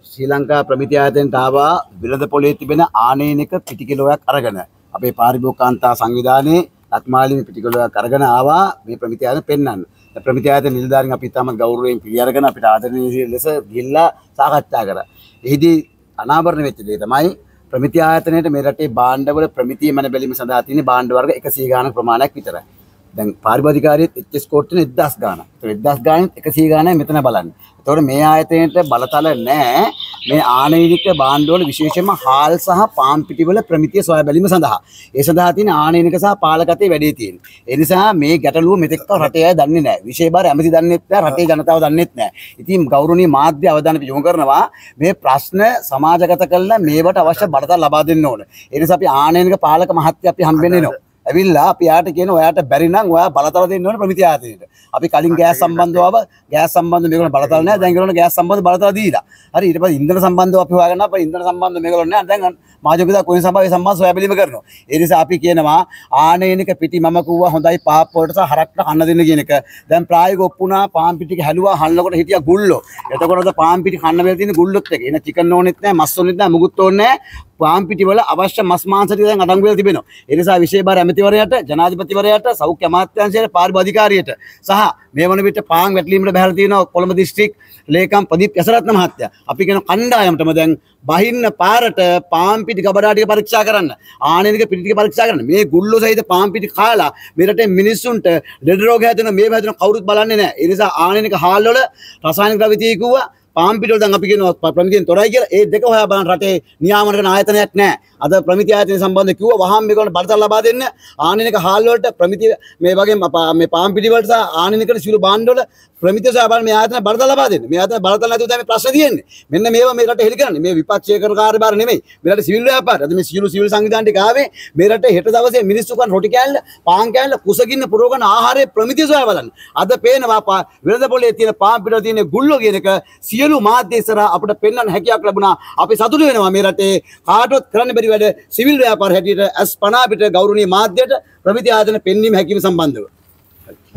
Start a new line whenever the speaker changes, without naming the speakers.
ශ්‍රී ලංකා ප්‍රමිති ආයතනයට ආවා විලද පොලේ තිබෙන ආනයනික පිටිකිලෝයක් අරගෙන අපේ පාරිභෝගික කාන්තා සංවිධානයේ රත්මාලිනී පිටිකිලෝයක් අරගෙන ආවා මේ ප්‍රමිති ආයතන පෙන්වන්න. ප්‍රමිති ආයතන නිලධාරීන් අපි තම ගෞරවයෙන් පිළි අරගෙන අපිට ආදරණීය ලෙස ගිහිල්ලා සාකච්ඡා කරා. එහිදී අනාවරණ වෙච්ච දේ තමයි ප්‍රමිති ආයතනයේ මේ රටේ භාණ්ඩවල ප්‍රමිතිය මන බැලීම සඳහා තියෙන භාණ්ඩ වර්ග 100 ගානක ප්‍රමාණයක් විතරයි. දැන් පාරිභෝගිකාරියත් HS කෝට්ටේන 1000 ගානක්. ඒ 1000 ගානෙත් 100 ගානයි මෙතන බලන්න. ඒතකොට මේ ආයතනයේ බලතල නැහැ මේ ආනයනික භාණ්ඩවල විශේෂයෙන්ම හාල් සහ පාන් පිටිවල ප්‍රමිතිය සොයා බැලීම සඳහා. ඒ සඳහා තියෙන ආනයනික සහ පාලකතේ වැඩි තියෙන. ඒ නිසා මේ ගැටලුව මෙතෙක් රටේ අය දන්නේ නැහැ. විශේෂ ඇමති දන්නේත් නැහැ, රටේ ජනතාව දන්නේත් නැහැ. ඉතින් ගෞරවනීය මාධ්‍ය අවධානය යොමු කරනවා මේ ප්‍රශ්න සමාජගත කළා මේවට අවශ්‍ය බලතල ලබා දෙන්න ඕන. ඒ නිසා අපි ආනයනික පාලක මහත්තයා අපි හම්බෙන්නේ නෝ. ඇවිල්ලා අපි යාට කියන ඔයාට බැරි නම් ඔයා බලතල දෙන්න ඕනේ ප්‍රමිති ආයතනයට. අපි කලින් ගෑස් සම්බන්ධව ආව ගෑස් සම්බන්ධ මේගොල්ලෝ බලතල නැහැ. දැන් ඒගොල්ලෝ ගෑස් සම්බන්ධ බලතල දීලා. හරි ඊට පස්සේ ඉන්ධන සම්බන්ධව අපි හොයාගන්න අපේ ඉන්ධන සම්බන්ධ මේගොල්ලෝ නැහැ. දැන් මාජිකදා කොයින් සභාවේ සම්බන්ධ සොයා බැලීම කරනවා. ඒ නිසා අපි කියනවා ආනයනික පිටි මම කිව්වා හොඳයි පාප් වලට සහ හරක්ට කන්න දෙන්න කියන එක. දැන් ප්‍රායෝගික ඔප්පුණා පාන් පිටික හැලුවා හල්නකොට හිටියා ගුල්ලෝ. එතකොටද පාන් පිටි කන්න වෙලා තියෙන ගුල්ලොත් එක. එන චිකන් ඕනෙත් නැහැ, මස් ඕනෙත් නැහැ, මුකුත් ඕනේ නැහැ. පාන් පිටි වල අවශ්‍ය මස් මාංශ ටික දැන් අඩංගු වෙලා තිබෙනවා. ඒ නිසා විශේෂ බාර ඇමතිවරයාට, ජනාධිපතිවරයාට, සෞඛ්‍ය අමාත්‍යාංශයට, පාරිභෝගික අධිකාරියට සහ මේ වන විට පාන් වැටලීමට බහැලා තියෙනවා කොළඹ දිස්ත්‍රික් ලේකම් ප්‍රදීප් යසරත්න මහත්තයා. අපි කියන කණ්ඩායමටම දැන් බහින්න පාරට පාන් පිටි ගබඩා ටික පරීක්ෂා කරන්න. ආනයනික පිටි ටික පරීක්ෂා කරන්න. මේ ගුල්ලෝ සහිත පාන් පිටි කාලා මේ රටේ මිනිස්සුන්ට ලෙඩ රෝග හැදෙන මේ හැදෙන කවුරුත් බලන්නේ නැහැ. ඒ නිසා ආනයනික හාල් වල රසායනික ද්‍රව්‍ය කිව්වා පාන් පිටවල දැන් අපි කියනවා ප්‍රමිතියෙන් තොරයි කියලා. ඒ දෙක හොයා බලන්න රටේ නියාමන කරන ආයතනයක් නැහැ. අද ප්‍රමිති ආයතන සම්බන්ධ කිව්වා වහාම මේගොල්ලෝ බලතල ලබා දෙන්න. ආනයනික හාල් වලට ප්‍රමිති මේ වගේ මේ පාන් පිටි වලට සහ ආනයනික සිළු භාණ්ඩ වල ප්‍රමිතිය සොයා බලන්න මේ ආයතන බලතල ලබා දෙන්න. මේ ආයතන බලතල නැතුව තමයි ප්‍රශ්න තියෙන්නේ. මෙන්න මේවා මේ රටේ හෙලි කරන්නේ. මේ විපක්ෂයේ කරන කාර්යභාර නෙමෙයි. මේ රටේ සිවිල් ව්‍යාපාර. අද මේ සිවිල් සංවිධාන ටික ආවේ මේ රටේ හෙට දවසේ මිනිස්සු කන රොටි කෑල්ල, පාන් කෑල්ල, කුසගින්න පුරවගෙන ආහාරයේ ප්‍රමිතිය සොයා බලන්න. අද පේනවා විරද පොලේ තියෙන පාන් පිටවල තියෙන ගුල්ලෝ කියන එක සියලු මාධ්‍ය ඉස්සරහා අපිට පෙන්වන්න හැකියාවක් ලැබුණා. අපි සතුටු වෙනවා මේ රටේ කාටවත් කරන්න බැරි වැඩ සිවිල් ව්‍යාපාර හැටියට අස්පනා පිට ගෞරවනීය මාධ්‍යයට ප්‍රමිති ආයතන පෙන්වීම හැකියාව සම්බන්ධව.